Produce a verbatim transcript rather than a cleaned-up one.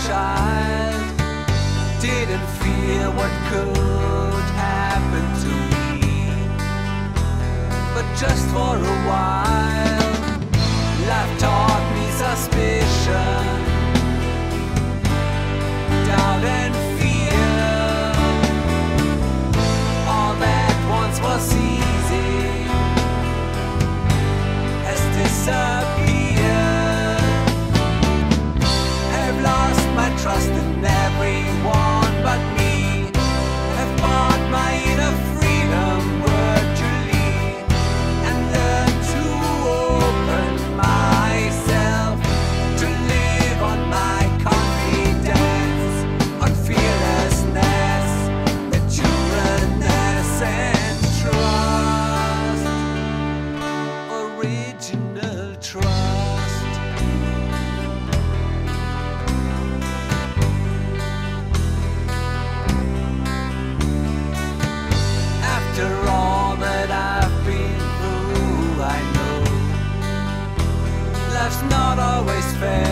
child, didn't fear what could happen to me. But just for a while, life taught me suspicion, doubt and fear. All that once was easy has disappeared. Have lost my trust in everyone but me. Have bought my inner freedom virtually, and learned to open myself to live on my confidence, on fearlessness, naturalness and trust, original trust. After all that I've been through, I know life's not always fair.